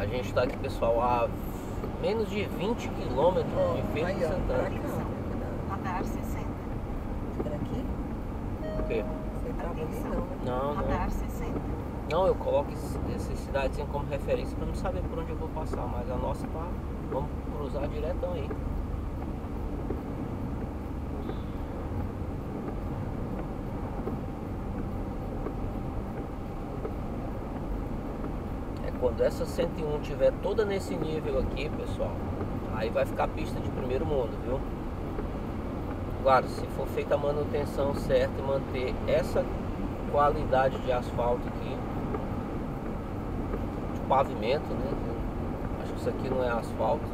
A gente está aqui, pessoal, a menos de 20 quilômetros de Feira de Santana. Radar 60. Por aqui? O quê? Você trava ali não, né? Não, não. Radar 60. Não, eu coloco essas cidades como referência para não saber por onde eu vou passar, mas a nossa tá. Vamos cruzar diretão aí. Quando essa 101 tiver toda nesse nível aqui, pessoal, aí vai ficar pista de primeiro mundo, viu? Claro, se for feita a manutenção certa e manter essa qualidade de asfalto aqui, de pavimento, né? Acho que isso aqui não é asfalto.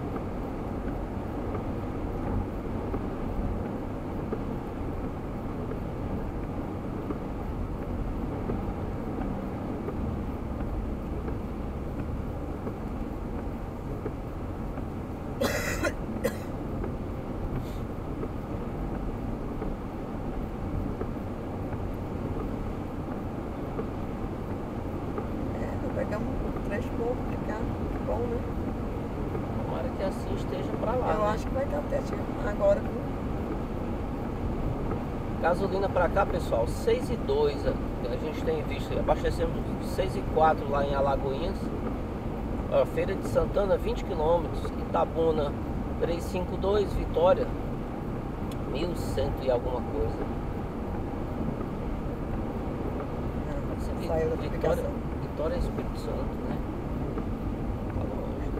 Pegamos um trecho bom pra cá, bom, né? Tomara que assim esteja pra lá. Eu acho que vai dar até agora. Gasolina pra cá, pessoal, 6,2. A gente tem visto, abastecemos 6,4 lá em Alagoinhas. Ó, Feira de Santana, 20 km. Itabuna, 352. Vitória, 1.100 e alguma coisa. Saiu da aplicação. Vitória é Espírito Santo, né? Tá longe.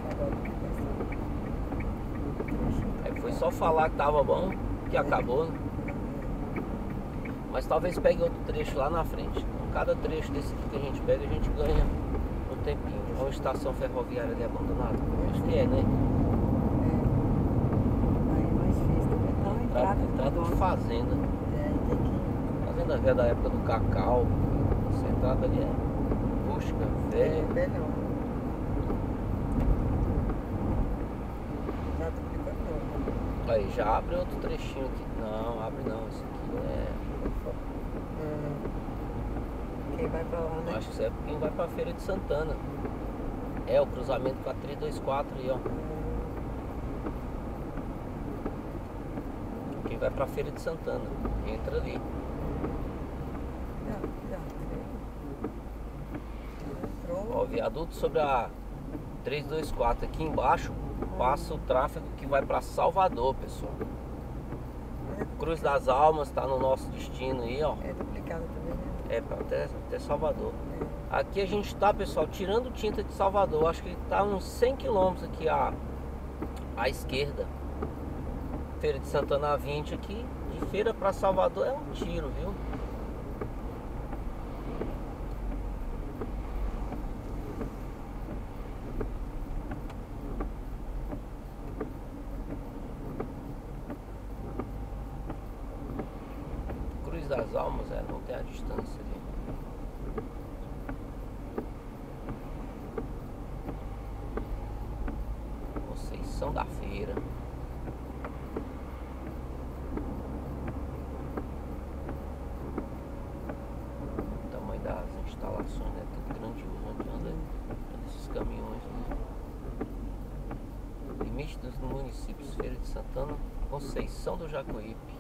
Aí foi só falar que tava bom, que acabou, né? Mas talvez pegue outro trecho lá na frente. Então, cada trecho desse aqui que a gente pega, a gente ganha um tempinho. Uma estação ferroviária ali abandonada. Acho que é, né? Aí mais difícil também. Não, Entrada de fazenda. Tem que... Fazenda velha da época do cacau. Essa entrada ali é rústica, velha. É, não. Já tô aplicando não. Aí já abre outro trechinho aqui. Não, abre não. Esse aqui é. Quem vai pra lá, né? Acho que isso é quem vai pra Feira de Santana. É o cruzamento com a 324 aí, ó. Quem vai pra Feira de Santana. Entra ali. Já. Entrou. Ó, o viaduto sobre a 324 aqui embaixo passa o tráfego que vai pra Salvador, pessoal. Cruz das Almas tá no nosso destino aí, ó. É duplicado também, né? É, pra até Salvador. Aqui a gente tá, pessoal, tirando tinta de Salvador. Acho que tá uns 100 km aqui à esquerda. Feira de Santana 20 aqui. De Feira pra Salvador é um tiro, viu? Cruz das Almas, não tem a distância ali. Conceição da Feira. O tamanho das instalações é tudo grandioso, onde anda esses caminhões, né? Limite dos municípios: Feira de Santana, Conceição do Jacuípe.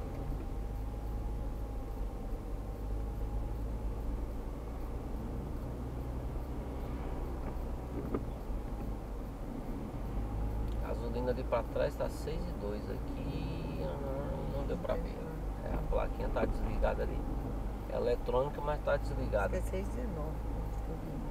Gasolina ali pra trás tá 6,2. Aqui não deu pra ver. A plaquinha tá desligada ali. É eletrônica, mas tá desligada. Acho que é 6,19.